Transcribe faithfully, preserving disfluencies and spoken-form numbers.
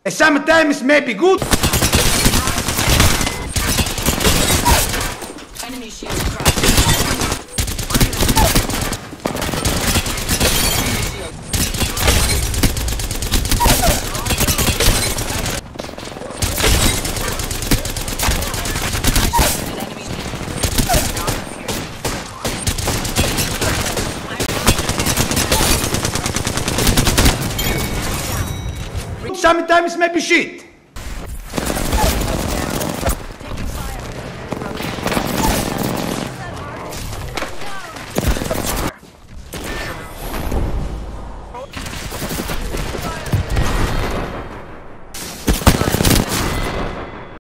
Sometimes may be good. Enemy shield cracked. Sometimes may be shit.